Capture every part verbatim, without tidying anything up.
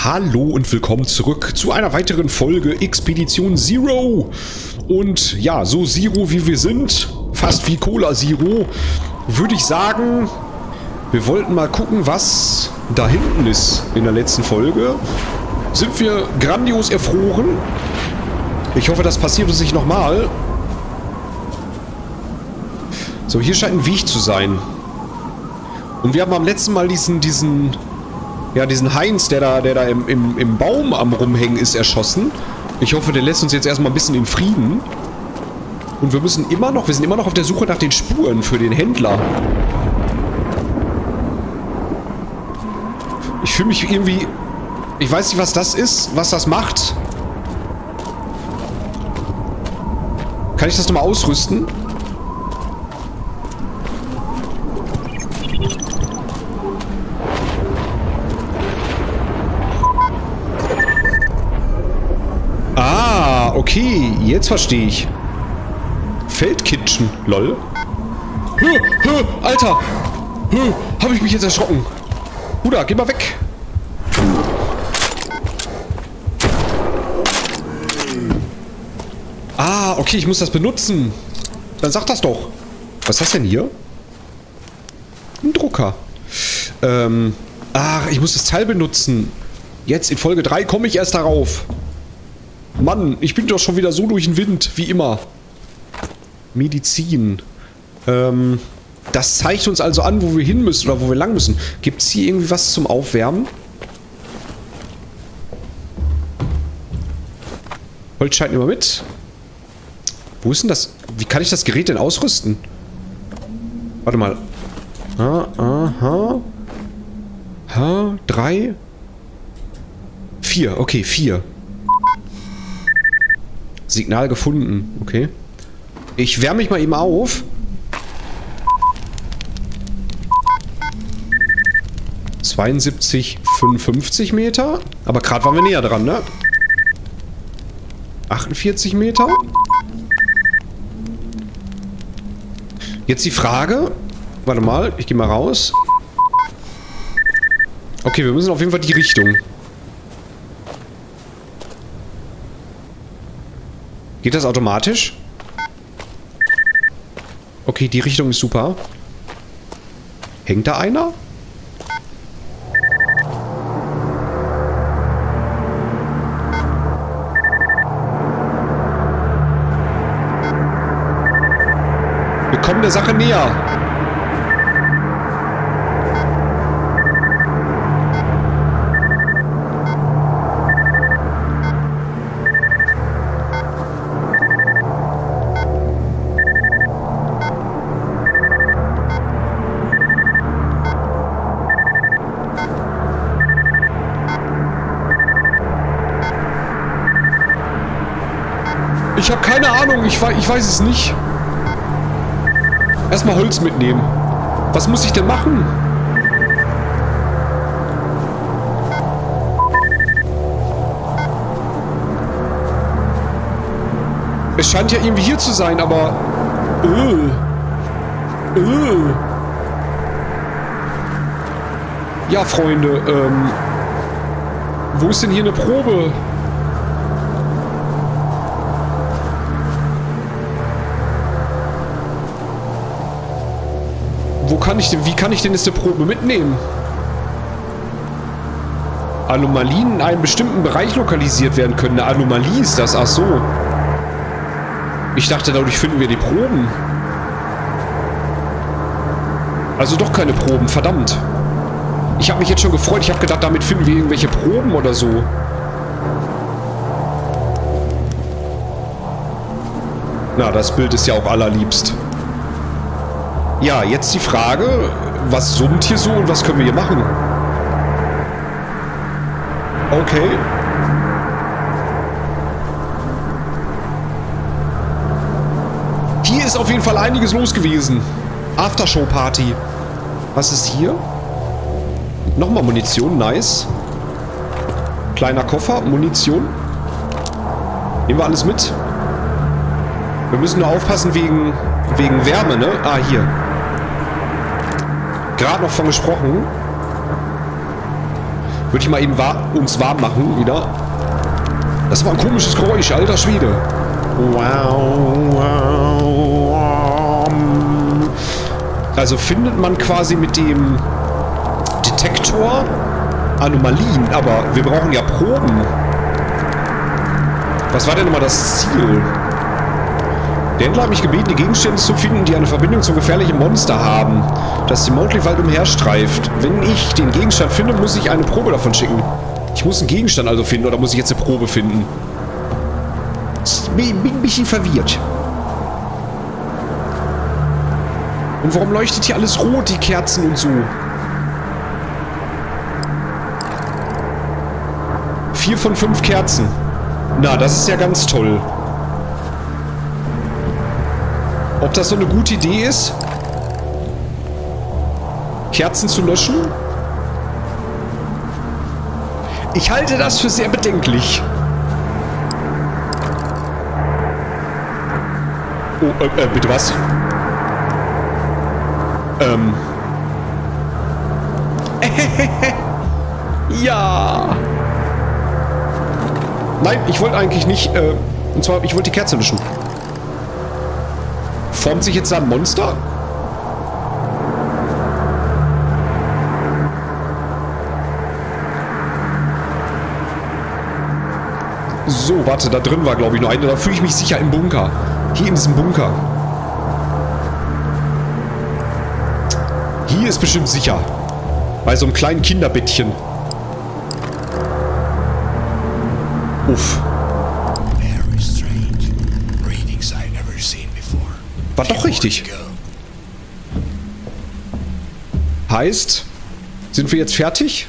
Hallo und willkommen zurück zu einer weiteren Folge Expedition Zero. Und ja, so Zero wie wir sind, fast wie Cola Zero, würde ich sagen, wir wollten mal gucken, was da hinten ist. In der letzten Folge sind wir grandios erfroren. Ich hoffe, das passiert uns nicht nochmal. So, hier scheint ein Weg zu sein. Und wir haben am letzten Mal diesen, diesen, ja, diesen Heinz, der da, der da im, im, im Baum am Rumhängen ist, erschossen. Ich hoffe, der lässt uns jetzt erstmal ein bisschen in Frieden. Und wir müssen immer noch, wir sind immer noch auf der Suche nach den Spuren für den Händler. Ich fühle mich irgendwie, ich weiß nicht, was das ist, was das macht. Kann ich das nochmal ausrüsten? Ah, okay, jetzt verstehe ich. Feldkitchen, lol. Hö, hö, Alter! Hö, hab ich mich jetzt erschrocken. Bruder, geh mal weg. Ah, okay, ich muss das benutzen. Dann sag das doch. Was ist das denn hier? Ein Drucker. Ähm, ach, ich muss das Teil benutzen. Jetzt in Folge drei komme ich erst darauf. Mann, ich bin doch schon wieder so durch den Wind, wie immer. Medizin. Ähm, das zeigt uns also an, wo wir hin müssen oder wo wir lang müssen. Gibt es hier irgendwie was zum Aufwärmen? Holz scheint immer mit. Wo ist denn das? Wie kann ich das Gerät denn ausrüsten? Warte mal. Ah, aha. Ha, drei. Vier, okay, vier. Signal gefunden, okay. Ich wärme mich mal eben auf. zweiundsiebzig, fünfundfünfzig Meter. Aber gerade waren wir näher dran, ne? achtundvierzig Meter. Jetzt die Frage. Warte mal, ich gehe mal raus. Okay, wir müssen auf jeden Fall die Richtung. Geht das automatisch? Okay, die Richtung ist super. Hängt da einer? Wir kommen der Sache näher. Ich habe keine Ahnung, ich, ich weiß es nicht. Erstmal Holz mitnehmen. Was muss ich denn machen? Es scheint ja irgendwie hier zu sein, aber... Äh. Äh. Ja, Freunde, ähm... wo ist denn hier eine Probe? Wo kann ich denn, wie kann ich denn jetzt eine Probe mitnehmen? Anomalien in einem bestimmten Bereich lokalisiert werden können. Eine Anomalie ist das? Ach so. Ich dachte, dadurch finden wir die Proben. Also doch keine Proben, verdammt. Ich habe mich jetzt schon gefreut. Ich habe gedacht, damit finden wir irgendwelche Proben oder so. Na, das Bild ist ja auch allerliebst. Ja, jetzt die Frage, was summt hier so und was können wir hier machen? Okay. Hier ist auf jeden Fall einiges los gewesen. Aftershow-Party. Was ist hier? Nochmal Munition, nice. Kleiner Koffer, Munition. Nehmen wir alles mit. Wir müssen nur aufpassen wegen, wegen Wärme, ne? Ah, hier. Gerade noch von gesprochen. Würde ich mal eben wa uns warm machen wieder. Das war ein komisches Geräusch, alter Schwede. Wow, wow, wow. Also findet man quasi mit dem Detektor Anomalien, aber wir brauchen ja Proben. Was war denn nochmal das Ziel? Der Händler hat mich gebeten, die Gegenstände zu finden, die eine Verbindung zum gefährlichen Monster haben, das die Mowgli-Wald umherstreift. Wenn ich den Gegenstand finde, muss ich eine Probe davon schicken. Ich muss einen Gegenstand also finden, oder muss ich jetzt eine Probe finden? Ich bin ein bisschen verwirrt. Und warum leuchtet hier alles rot, die Kerzen und so? Vier von fünf Kerzen. Na, das ist ja ganz toll. Ob das so eine gute Idee ist, Kerzen zu löschen? Ich halte das für sehr bedenklich. Oh, äh, äh, bitte was? Ähm. Ja. Nein, ich wollte eigentlich nicht, äh, und zwar, ich wollte die Kerze löschen. Formt sich jetzt da ein Monster? So, warte, da drin war, glaube ich, noch eine. Da fühle ich mich sicher im Bunker. Hier in diesem Bunker. Hier ist bestimmt sicher. Bei so einem kleinen Kinderbettchen. Uff. War doch richtig. Heißt, sind wir jetzt fertig?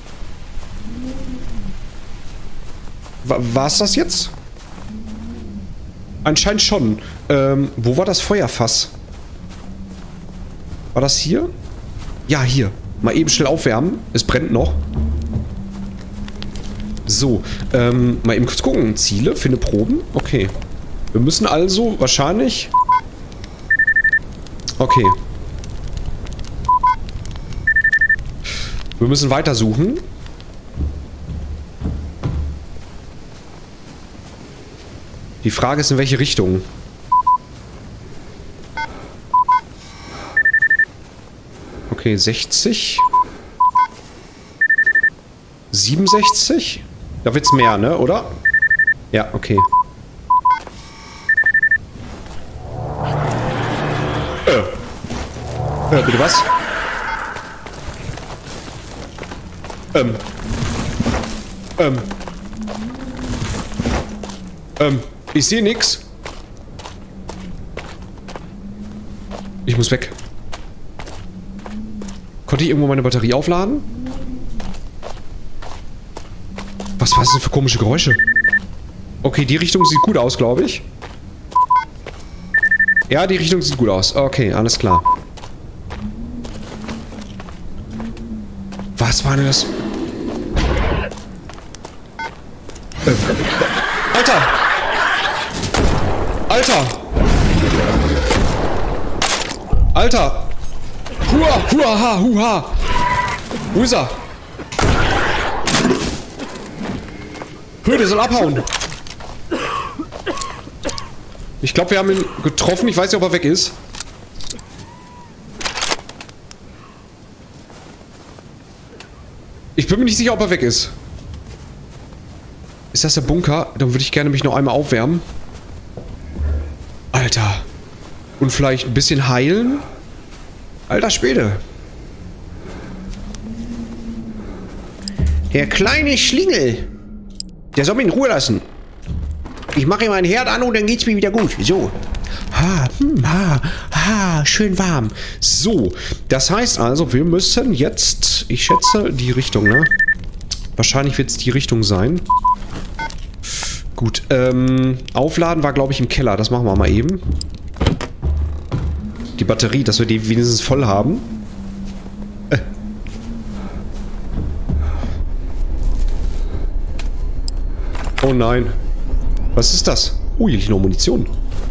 War, war's das jetzt? Anscheinend schon. Ähm, wo war das Feuerfass? War das hier? Ja, hier. Mal eben schnell aufwärmen. Es brennt noch. So, ähm, mal eben kurz gucken. Ziele, finde Proben. Okay. Wir müssen also wahrscheinlich... Okay. Wir müssen weitersuchen. Die Frage ist, in welche Richtung. Okay, sechzig. siebenundsechzig? Da wird's mehr, ne? Oder? Ja, okay. Äh. Äh, bitte was? Ähm. Ähm. Ähm. Ich sehe nix. Ich muss weg. Konnte ich irgendwo meine Batterie aufladen? Was war das denn für komische Geräusche? Okay, die Richtung sieht gut aus, glaube ich. Ja, die Richtung sieht gut aus. Okay, alles klar. Was war denn das? Äh, Alter! Alter! Alter! Hua! Hua! Ha! Huha! Wo ist er? Hö, der soll abhauen! Ich glaube, wir haben ihn getroffen. Ich weiß nicht, ob er weg ist. Ich bin mir nicht sicher, ob er weg ist. Ist das der Bunker? Dann würde ich gerne mich noch einmal aufwärmen. Alter. Und vielleicht ein bisschen heilen? Alter Schwede. Der kleine Schlingel. Der soll mich in Ruhe lassen. Ich mache ihm einen Herd an und dann geht's mir wieder gut. So. Ha, hm, ha, ha, schön warm. So, das heißt also, wir müssen jetzt, ich schätze, die Richtung, ne? Wahrscheinlich wird es die Richtung sein. Gut, ähm, aufladen war, glaube ich, im Keller. Das machen wir mal eben. Die Batterie, dass wir die wenigstens voll haben. Äh. Oh nein. Was ist das? Oh, hier liegt noch Munition.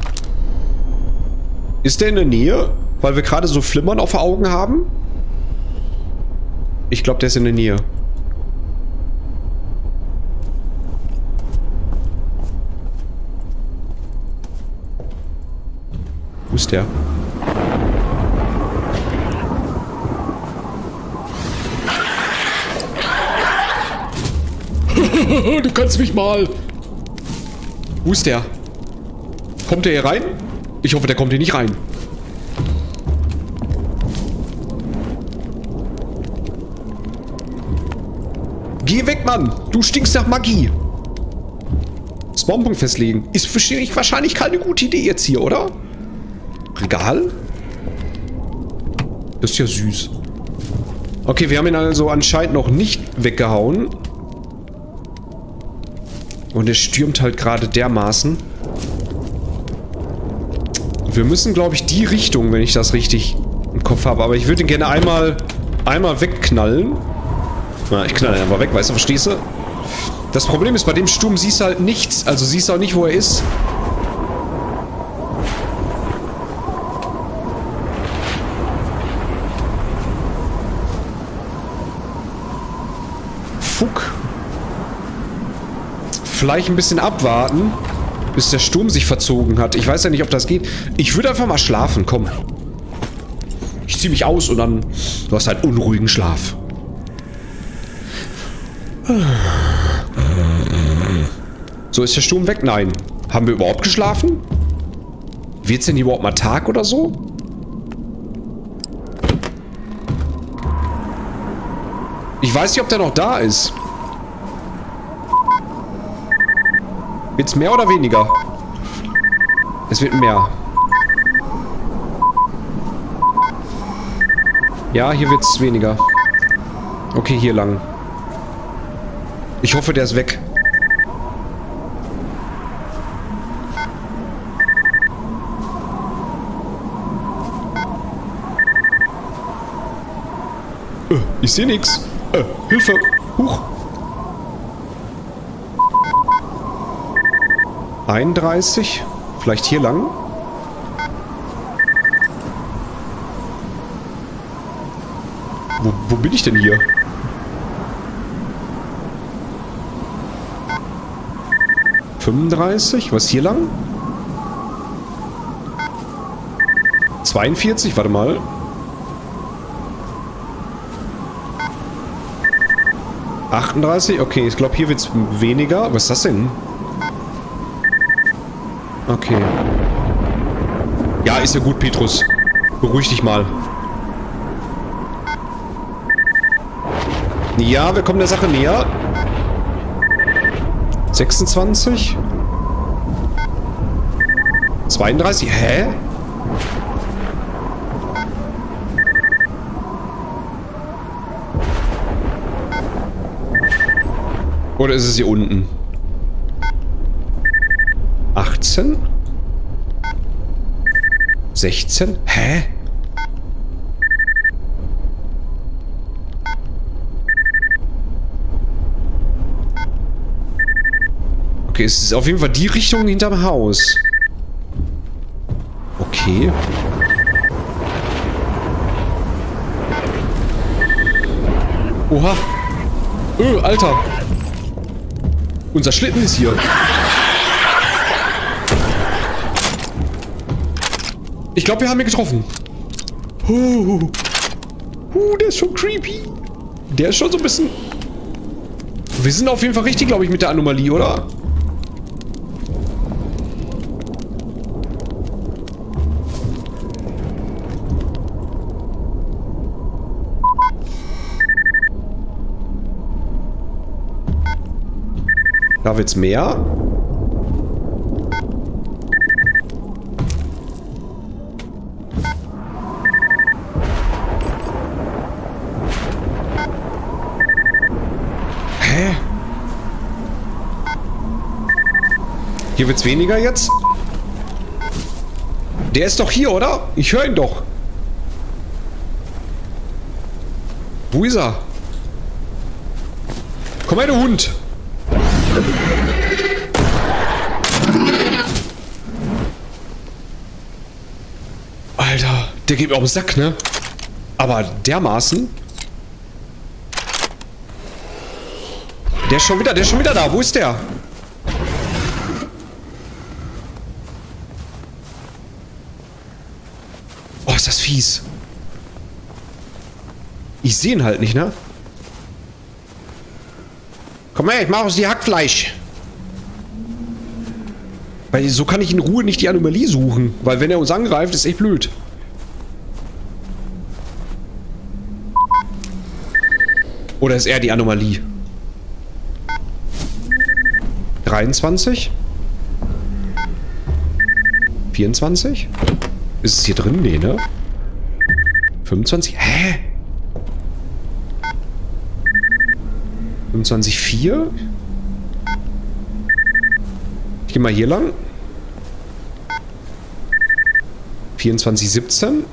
Ist der in der Nähe? Weil wir gerade so Flimmern auf den Augen haben? Ich glaube, der ist in der Nähe. ist der? Du kannst mich mal. Wo ist der? Kommt der hier rein? Ich hoffe, der kommt hier nicht rein. Geh weg, Mann! Du stinkst nach Magie! Spawnpunkt festlegen. Ist wahrscheinlich keine gute Idee jetzt hier, oder? Regal? Das ist ja süß. Okay, wir haben ihn also anscheinend noch nicht weggehauen. Und er stürmt halt gerade dermaßen. Wir müssen, glaube ich, die Richtung, wenn ich das richtig im Kopf habe. Aber ich würde ihn gerne einmal, einmal wegknallen. Na, ich knall ihn einfach weg, weißt du, verstehst du? Das Problem ist, bei dem Sturm siehst du halt nichts. Also siehst du auch nicht, wo er ist. Fuck. Vielleicht ein bisschen abwarten, bis der Sturm sich verzogen hat. Ich weiß ja nicht, ob das geht. Ich würde einfach mal schlafen, komm. Ich ziehe mich aus und dann... Du hast halt unruhigen Schlaf. So, ist der Sturm weg? Nein. Haben wir überhaupt geschlafen? Wird's denn hier überhaupt mal Tag oder so? Ich weiß nicht, ob der noch da ist. Wird's mehr oder weniger? Es wird mehr. Ja, hier wird's weniger. Okay, hier lang. Ich hoffe, der ist weg. Äh, ich sehe nichts. Äh, Hilfe. Huch. einunddreißig. Vielleicht hier lang. Wo, wo bin ich denn hier? fünfunddreißig. Was hier lang? zweiundvierzig. Warte mal. achtunddreißig. Okay, ich glaube, hier wird es weniger. Was ist das denn? Okay. Ja, ist ja gut, Petrus. Beruhig dich mal. Ja, wir kommen der Sache näher. sechsundzwanzig. zweiunddreißig. Hä? Oder ist es hier unten? achtzehn? sechzehn? Hä? Okay, es ist auf jeden Fall die Richtung hinterm Haus. Okay. Oha. Öh, Alter. Unser Schlitten ist hier. Ich glaube, wir haben ihn getroffen. Huh. Huh, der ist schon creepy. Der ist schon so ein bisschen... Wir sind auf jeden Fall richtig, glaube ich, mit der Anomalie, oder? Da wird's mehr. Hä? Hier wird's weniger jetzt? Der ist doch hier, oder? Ich höre ihn doch. Wo ist er? Komm her, du Hund. Alter, der geht mir auf den Sack, ne? Aber dermaßen. Der ist schon wieder, der ist schon wieder da. Wo ist der? fies. Ich sehe ihn halt nicht, ne? Komm her, ich mach aus dir Hackfleisch. Weil so kann ich in Ruhe nicht die Anomalie suchen. Weil wenn er uns angreift, ist echt blöd. Oder ist er die Anomalie? dreiundzwanzig? vierundzwanzig? Ist es hier drin? Nee, ne? fünfundzwanzig? Hä? fünfundzwanzig Komma vier? Ich gehe mal hier lang. vierundzwanzig Komma siebzehn?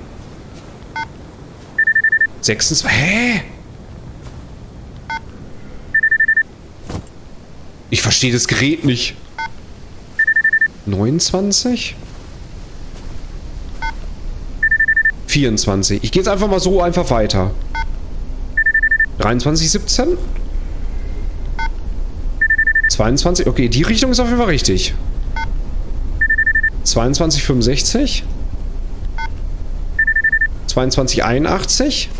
sechsundzwanzig? Hä? Ich verstehe das Gerät nicht. neunundzwanzig? vierundzwanzig. Ich gehe jetzt einfach mal so einfach weiter. dreiundzwanzig Komma siebzehn? zweiundzwanzig? Okay, die Richtung ist auf jeden Fall richtig. zweiundzwanzig Komma fünfundsechzig? zweiundzwanzig Komma einundachtzig?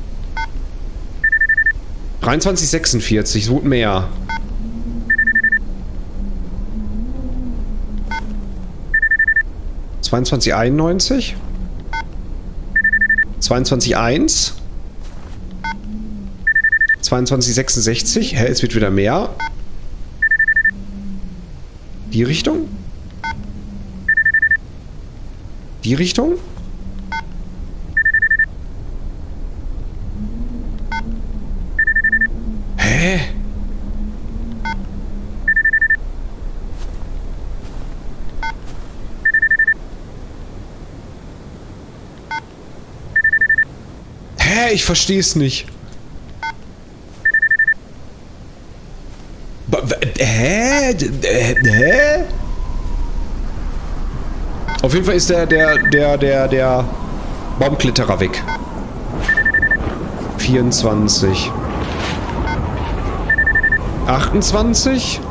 dreiundzwanzig Komma sechsundvierzig. Es wurde mehr. zweiundzwanzig Komma einundneunzig? zweiundzwanzig Komma eins? zweiundzwanzig Komma sechsundsechzig? Hä, es wird wieder mehr. Die Richtung? Die Richtung? Hä? Hä? Ich verstehe es nicht. Hä? Hä? Auf jeden Fall ist der, der, der, der, der Baumkletterer weg. vierundzwanzig. achtundzwanzig.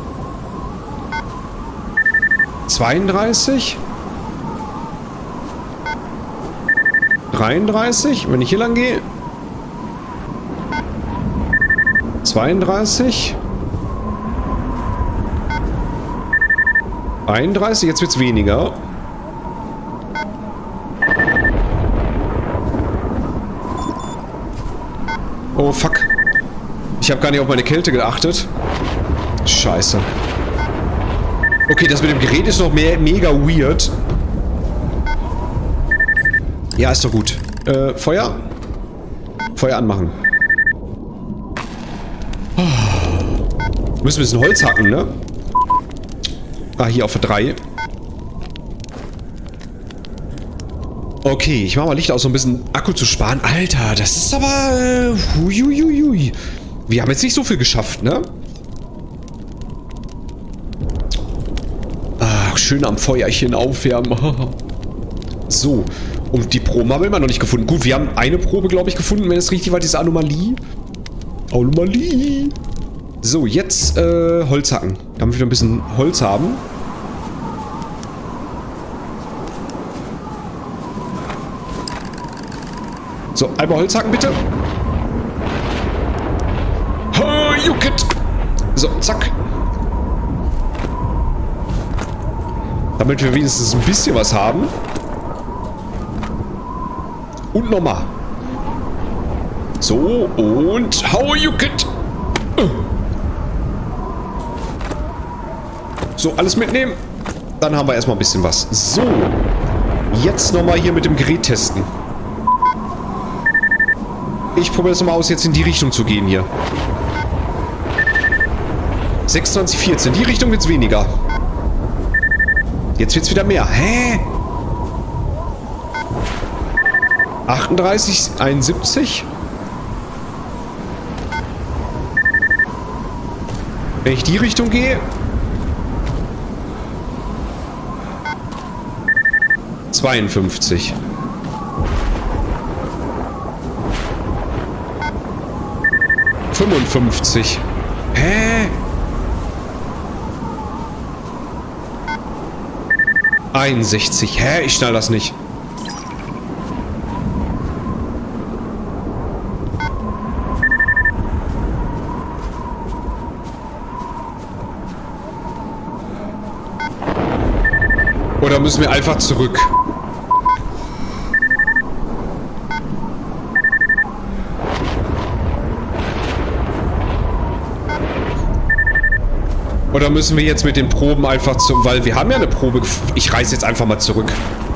zweiunddreißig. dreiunddreißig. Wenn ich hier lang gehe. zweiunddreißig. einunddreißig, jetzt wird's weniger. Oh, fuck. Ich habe gar nicht auf meine Kälte geachtet. Scheiße. Okay, das mit dem Gerät ist noch mehr, mega weird. Ja, ist doch gut. Äh, Feuer? Feuer anmachen. Oh. Müssen wir ein bisschen Holz hacken, ne? Ah, hier auf der drei. Okay, ich mache mal Licht aus, um ein bisschen Akku zu sparen. Alter, das ist aber... Äh, huiuiui. Wir haben jetzt nicht so viel geschafft, ne? Ach, schön am Feuerchen aufwärmen. So, und die Proben haben wir immer noch nicht gefunden. Gut, wir haben eine Probe, glaube ich, gefunden, wenn es richtig war, diese Anomalie. Anomalie. So, jetzt äh, Holz hacken. Damit wir wieder ein bisschen Holz haben. So, einmal Holz hacken, bitte. Oh, Jucket. So, zack. Damit wir wenigstens ein bisschen was haben. Und nochmal. So, und hau, Jucket. So, alles mitnehmen. Dann haben wir erstmal ein bisschen was. So. Jetzt nochmal hier mit dem Gerät testen. Ich probiere das nochmal aus, jetzt in die Richtung zu gehen hier. sechsundzwanzig, vierzehn. In die Richtung wird es weniger. Jetzt wird es wieder mehr. Hä? achtunddreißig, einundsiebzig. Wenn ich die Richtung gehe. zweiundfünfzig. fünfundfünfzig. Hä? einundsechzig. Hä? Ich schnall das nicht. Oder müssen wir einfach zurück? Oder müssen wir jetzt mit den Proben einfach zum... Weil wir haben ja eine Probe... Ich reise jetzt einfach mal zurück.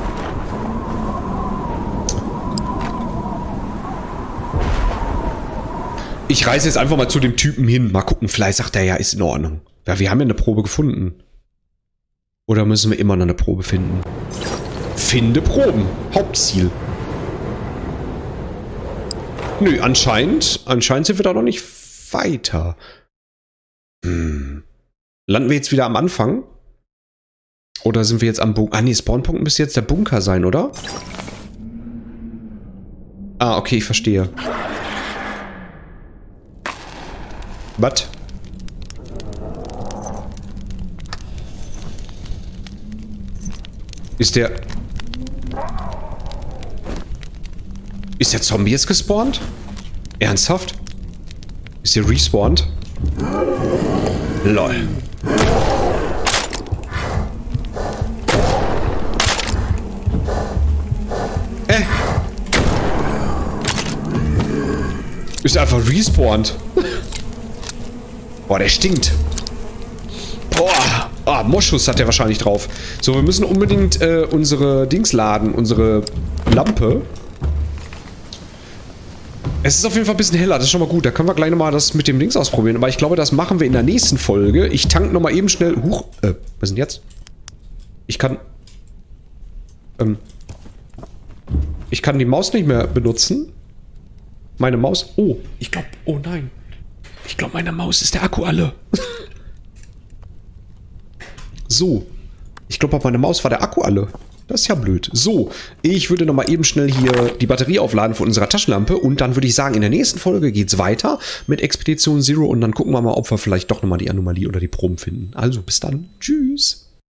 Ich reise jetzt einfach mal zu dem Typen hin. Mal gucken, vielleicht sagt er ja, ist in Ordnung. Ja, wir haben ja eine Probe gefunden. Oder müssen wir immer noch eine Probe finden? Finde Proben. Hauptziel. Nö, anscheinend... Anscheinend sind wir da noch nicht weiter. Hm... Landen wir jetzt wieder am Anfang? Oder sind wir jetzt am Bunker? Ah, nee, Spawnpunkt müsste jetzt der Bunker sein, oder? Ah, okay, ich verstehe. Was? Ist der... Ist der Zombie jetzt gespawnt? Ernsthaft? Ist der respawned? Lol. Hä? Ist einfach respawned. Boah, der stinkt. Boah. Ah, Moschus hat der wahrscheinlich drauf. So, wir müssen unbedingt äh, unsere Dings laden. Unsere Lampe. Es ist auf jeden Fall ein bisschen heller, das ist schon mal gut. Da können wir gleich nochmal das mit dem Dings ausprobieren. Aber ich glaube, das machen wir in der nächsten Folge. Ich tank nochmal eben schnell... Huch, äh, was ist denn jetzt? Ich kann... Ähm... Ich kann die Maus nicht mehr benutzen. Meine Maus... Oh, ich glaube... Oh nein. Ich glaube, meine Maus ist der Akku alle. So. Ich glaube, auf meiner Maus war der Akku alle. Das ist ja blöd. So, ich würde nochmal eben schnell hier die Batterie aufladen von unserer Taschenlampe und dann würde ich sagen, in der nächsten Folge geht es weiter mit Expedition Zero und dann gucken wir mal, ob wir vielleicht doch nochmal die Anomalie oder die Proben finden. Also, bis dann. Tschüss.